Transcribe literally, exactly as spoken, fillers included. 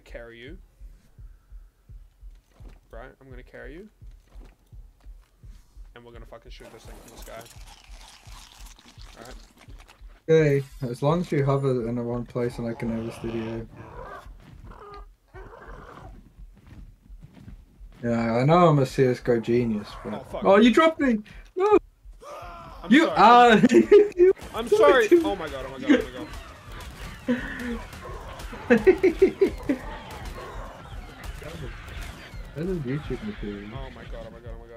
carry you. Right, I'm gonna carry you. And we're gonna fucking shoot this thing from the sky. Alright. Okay, as long as you hover in the one place and I can have this video. Yeah, I know I'm a C S G O genius, but... Oh, fuck. Oh, you dropped me! No! I'm You sorry. are... I'm sorry! Oh my god, oh my god, oh my god. That is YouTube material. Oh my god, oh my god, oh my god.